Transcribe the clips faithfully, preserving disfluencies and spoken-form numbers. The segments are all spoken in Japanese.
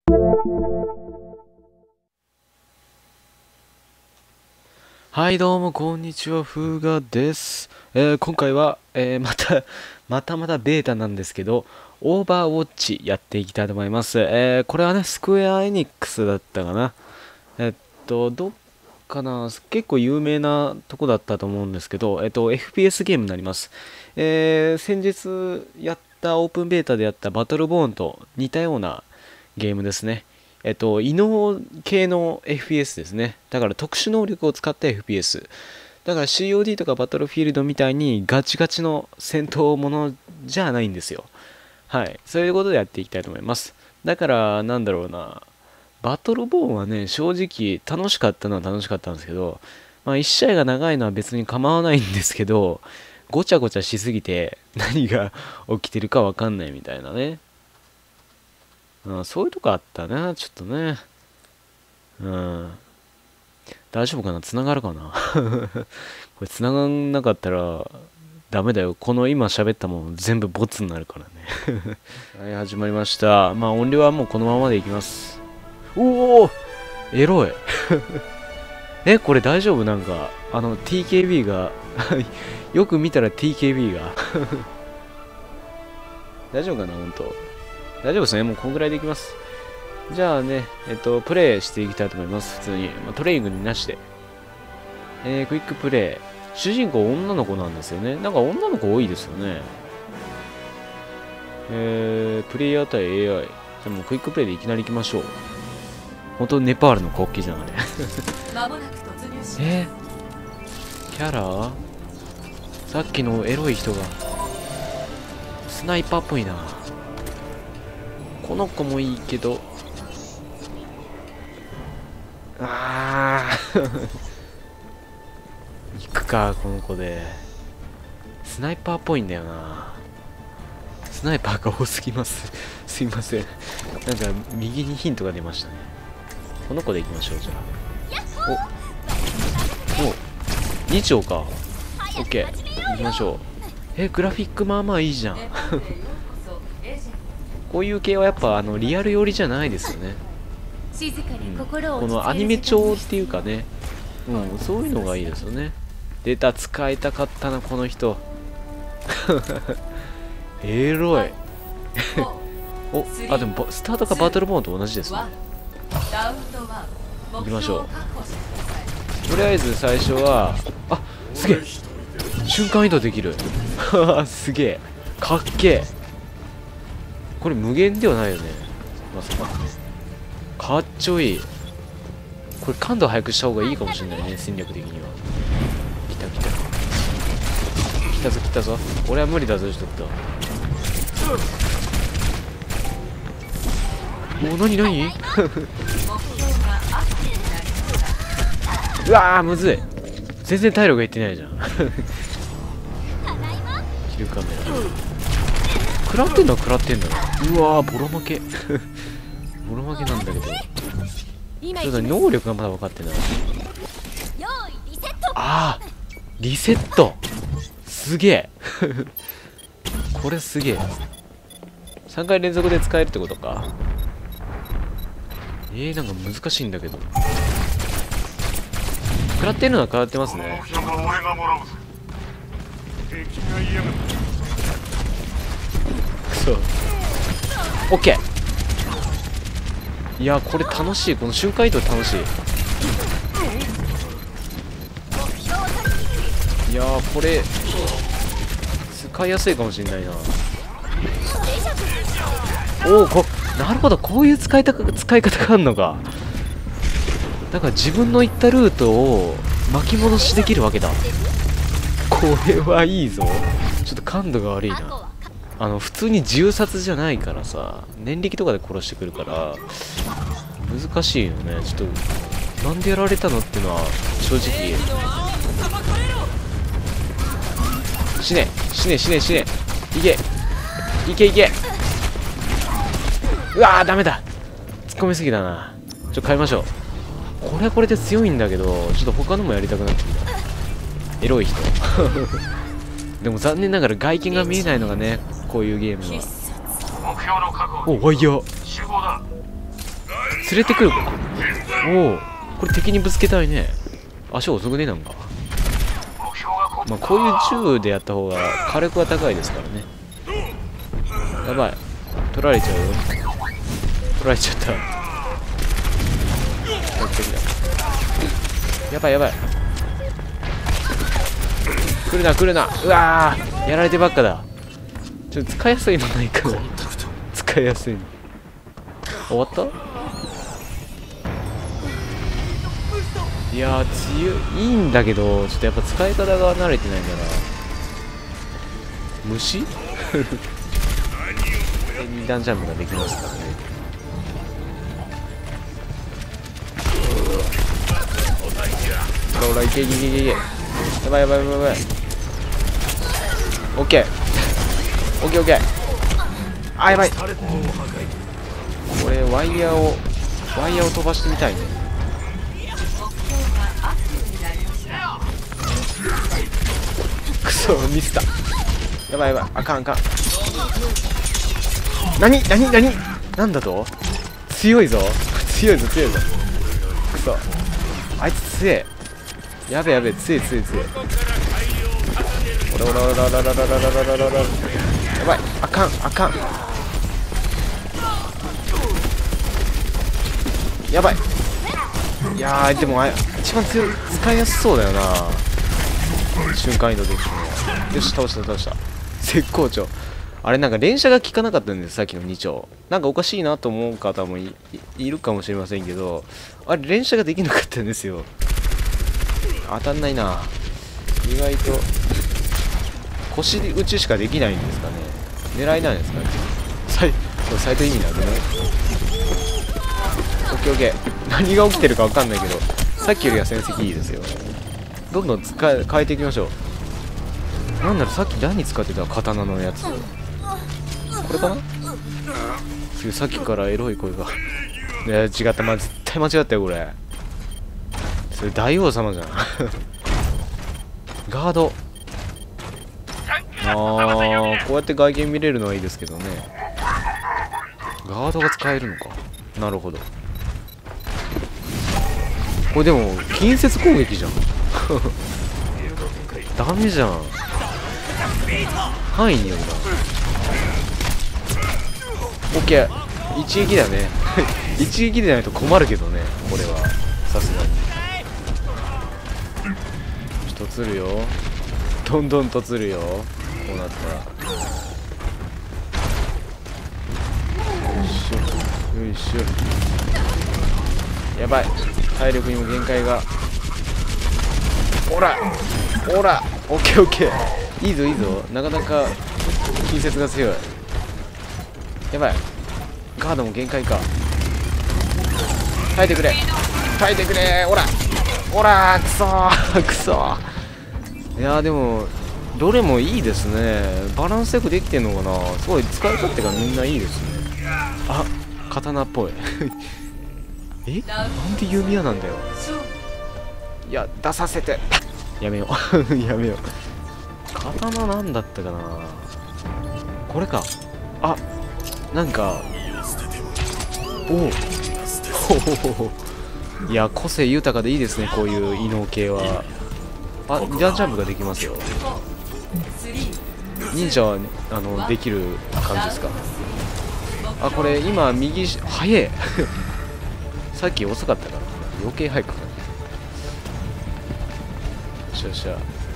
はいどうもこんにちは、フーガです。えー今回は、えーまたまたまたベータなんですけど、オーバーウォッチやっていきたいと思います。えーこれはね、スクエアエニックスだったかな。えっとどっかな、結構有名なとこだったと思うんですけど、えっと エフピーエス ゲームになります。えー先日やったオープンベータでやったバトルボーンと似たようなゲームですね。えっと、異能系の エフピーエス ですね。だから特殊能力を使った エフピーエス。だから シーオーディー とかバトルフィールドみたいにガチガチの戦闘ものじゃないんですよ。はい。そういうことでやっていきたいと思います。だから、なんだろうな。バトルボーンはね、正直楽しかったのは楽しかったんですけど、まあいち試合が長いのは別に構わないんですけど、ごちゃごちゃしすぎて何が起きてるかわかんないみたいなね。うん、そういうとこあったな、ちょっとね。うん。大丈夫かな、繋がるかなこれ繋がんなかったら、ダメだよ。この今喋ったもん全部ボツになるからね。はい、始まりました。まあ音量はもうこのままでいきます。おおエロい。え、これ大丈夫？なんか、あの ティーケービー が、よく見たら ティーケービー が。大丈夫かな、ほんと。大丈夫ですね。もうこんぐらいでいきます。じゃあね、えっと、プレイしていきたいと思います。普通に。まあ、トレーニングになしで。えー、クイックプレイ。主人公女の子なんですよね。なんか女の子多いですよね。えー、プレイヤー対 エーアイ。じゃあもうクイックプレイでいきなり行きましょう。本当ネパールの国旗じゃん、あれ。えー、キャラさっきのエロい人が。スナイパーっぽいな。この子もいいけど。ああ行くか、この子で。スナイパーっぽいんだよな。スナイパーが多すぎます。すいません。なんか、右にヒントが出ましたね。この子で行きましょう、じゃあ。お、お、に丁か。オッケー。行きましょう。え、グラフィックまあまあいいじゃん。こういう系はやっぱ、あの、リアル寄りじゃないですよね。うん、このアニメ調っていうかね、うん、そういうのがいいですよね。データ使いたかったな、この人。エロい。お、あ、でもスタートがバトルボーンと同じですね。行きましょう。とりあえず最初は、あ、すげえ瞬間移動できる。すげえかっけえ。これ無限ではないよね、まさか。かっちょいい。これ感度早くした方がいいかもしれないね、戦略的には。来た来た来たぞ来たぞ。俺は無理だぞ、ちょっと。お、なになにうわー、むずい。全然体力がいってないじゃん。キルカメラ食らってんのは食らってんだろ。うわー、ボロ負け。ボロ負けなんだけど、ちょっと能力がまだ分かってない。ああ、リセットすげえ。これすげえ。さんかい連続で使えるってことか。えー、なんか難しいんだけど。食らってるのは食らってますね。くそ。オッケー。いや、これ楽しい。この瞬間移動楽しい。いやー、これ使いやすいかもしれないな。おお、こなるほど、こういう使いた使い方があるのか。だから自分の行ったルートを巻き戻しできるわけだ。これはいいぞ。ちょっと感度が悪いな。あの普通に銃殺じゃないからさ、念力とかで殺してくるから難しいよね。ちょっとなんでやられたのっていうのは正直。死ね死ね死ね死ね。いけいけいけ。うわー、ダメだ。突っ込みすぎだな。ちょっと変えましょう。これはこれで強いんだけど、ちょっと他のもやりたくなってきた。エロい人。でも残念ながら外見が見えないのがね、こういうゲームは。お、ワイヤー。 連れてくるか。おお、これ敵にぶつけたいね。足遅くねなんか。まあこういう銃でやった方が火力は高いですからね。やばい、取られちゃうよ。取られちゃった。やばいやばい、来るな来るな。うわー、やられてばっかだ。ちょっと使いやすいのないかな。使いやすいの終わった。いやー強い、いいんだけど、ちょっとやっぱ使い方が慣れてないから。虫二段ジャンプができますからね。ほら、いけいけいけいけ。やばいやばいやばいやばい。オッケーオッケーオッケー。あ、やばい。これワイヤーをワイヤーを飛ばしてみたいね。くそ、ミスった。やばいやばい、あかんあかん。なになになに、なんだと。強いぞ強いぞ強いぞ。くそ、あいつ強え。やべやべ、強い強い強い。おらおらおらおらおらおらおらおらおら。やばい、あかんあかん。やばい。いやーでもあ一番強い、使いやすそうだよな、瞬間移動できるの。よし、倒した倒した。絶好調。あれなんか連射が効かなかったんです、さっきのに丁。なんかおかしいなと思う方も い, いるかもしれませんけど、あれ連射ができなかったんですよ。当たんないな。意外と腰打ちしかできないんですかね。狙いなんですかね。サイサイト意味なんでね。オッケーオッケー。何が起きてるか分かんないけど、さっきよりは戦績いいですよ。どんどん使え変えていきましょう。なんだろう、さっき何使ってた刀のやつ。これかな。さっきからエロい声がいや違った、まあ、絶対間違ったよこれ。それ大王様じゃんガード。あー、こうやって外見見れるのはいいですけどね。ガードが使えるのか。なるほど。これでも近接攻撃じゃんダメじゃん。範囲によるな。オッケー、一撃だね一撃でないと困るけどね、これはさすがに。とつるよ、どんどんとつるよ、こうなったら。よいしょよいしょ。やばい、体力にも限界が。ほらほら、オッケーオッケー、いいぞいいぞ。なかなか近接が強い。やばい、ガードも限界か。耐えてくれ耐えてくれ。ほらほら、くそーくそー。いやーでもどれもいいですね。バランスよくできてんのかな。すごい使い勝手がみんないいですね。あ、刀っぽいえ、なんで弓矢なんだよ。いや、出させてやめようやめよう。刀なんだったかな。これか。あ、なんかおおいや、個性豊かでいいですね、こういう異能系は。あ、二段ジャンプができますよ。忍者はあのできる感じですか。あ、これ今右し早えさっき遅かったから余計早くなる。よっしゃよっしゃ。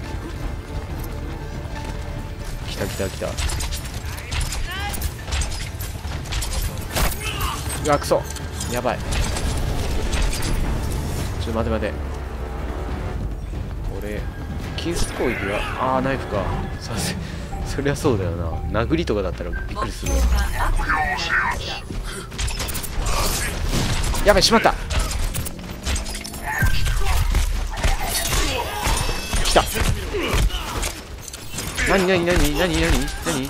来た来た来た。うわ、くそ、やばい。ちょっと待て待て。これ近接攻撃は、ああナイフか。させそりゃそうだよな。殴りとかだったらびっくりするわ。やばい、しまった。来た。なになになになになになに。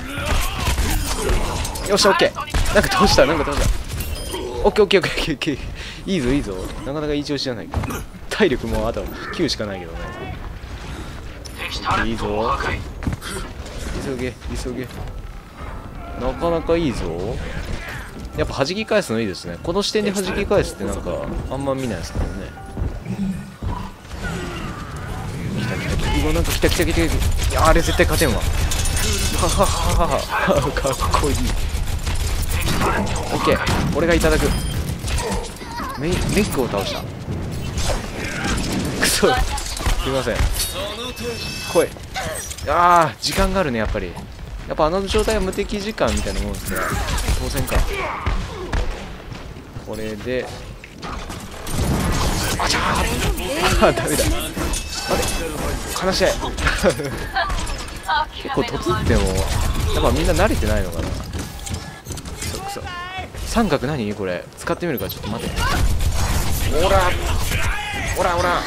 よっしゃ、オッケー。なんか倒した、なんか倒した。オッケーオッケーオッケーオッケーオッケー。いいぞいいぞ。なかなかいい調子じゃないか。体力もあときゅうしかないけどね。いいぞ、急げ急げ。なかなかいいぞ。 やっぱ弾き返すのいいですね。この視点で弾き返すってなんかあんま見ないですからね。来た来た来た、うわなんか来た来た来た来た。いやあれ絶対勝てんわ。はははははかっこいい。オッケー、俺がいただく。メイメックを倒した。くそ、すいません。来い。ああ時間があるね。やっぱりやっぱあの状態は無敵時間みたいなもんですね。当然か。これであちゃーあダメだ。待て話し合い結構突ってもやっぱみんな慣れてないのかな。くそくそ三角何これ使ってみるか。ちょっと待て。オラオラオラ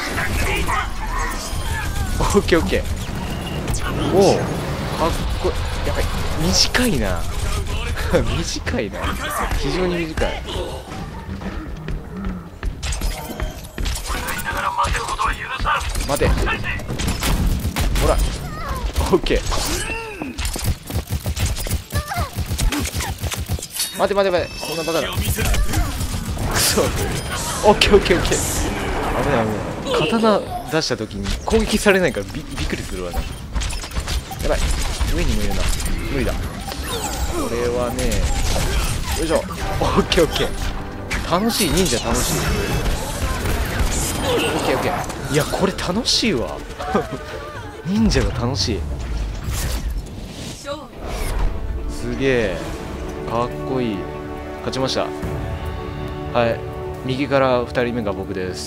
オッケーオッケー。おおかっこいい。やばい短いな短いな非常に短い。待てほらオッケー。待て待て待てそんなバカだ。くそオッケーオッケーオッケー。危ない危ない。刀出した時に攻撃されないから び, びっくりするわな。やばい上にもいるな。無理だこれはね。よいしょオッケーオッケー。楽しい忍者楽しい。オッケーオッケー。いやこれ楽しいわ忍者が楽しい。すげえかっこいい。勝ちました。はい右からふたりめが僕です。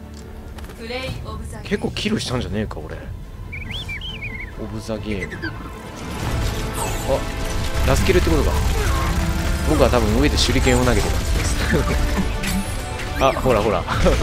結構キルしたんじゃねえか俺。オブザゲーム。あラスキルってことか。僕は多分上で手裏剣を投げてたんですあほらほら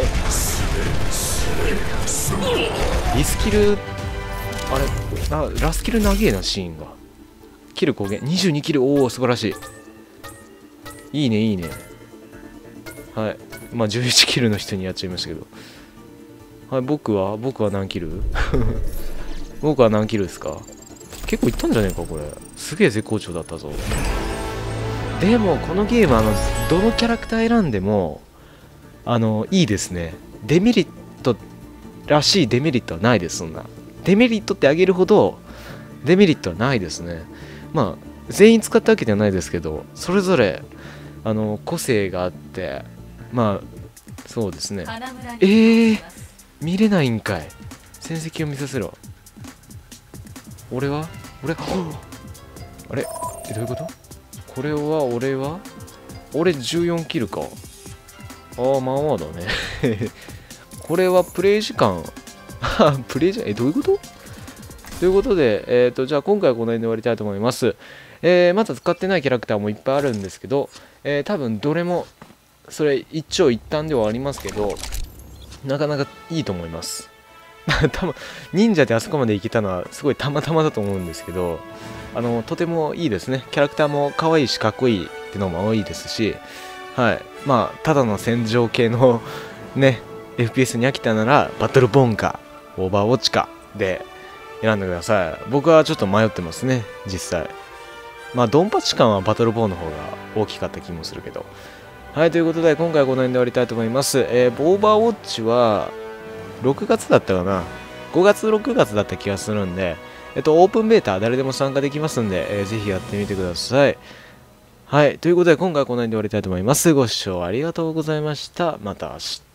リスキルあれあラスキル長えなシーンが。キル攻撃にじゅうにキル。おお素晴らしい。いいねいいね。はいまあじゅういちキルの人にやっちゃいましたけど。はい僕は僕は何キル僕は何キルですか。結構いったんじゃねえかこれ。すげえ絶好調だったぞ。でもこのゲームあのどのキャラクター選んでもあのいいですね。デメリットらしいデメリットはないです。そんなデメリットってあげるほどデメリットはないですね。まあ全員使ったわけではないですけどそれぞれあの個性があってまあそうですね。えー、見れないんかい。戦績を見させろ。俺は俺あれえどういうこと。これは俺は俺じゅうよんキルか。ああまあまあだねこれはプレイ時間プレイ時間えどういうことということで、えーと、じゃあ今回はこの辺で終わりたいと思います。えー、まだ使ってないキャラクターもいっぱいあるんですけど、えー、多分どれもそれ一長一短ではありますけどなかなかいいと思います多分忍者であそこまで行けたのはすごいたまたまだと思うんですけどあのとてもいいですね。キャラクターも可愛いしかっこいいってのも多いですし、はいまあただの戦場系のね エフピーエス に飽きたならバトルボーンかオーバーウォッチかで選んでください。僕はちょっと迷ってますね実際。まあドンパチ感はバトルボーンの方が大きかった気もするけど。はいということで今回はこの辺で終わりたいと思います。えー、オーバーウォッチはろくがつだったかな。ごがつろくがつだった気がするんで、えっとオープンベータ誰でも参加できますんで、えー、ぜひやってみてください。はいということで今回はこの辺で終わりたいと思います。ご視聴ありがとうございました。また明日。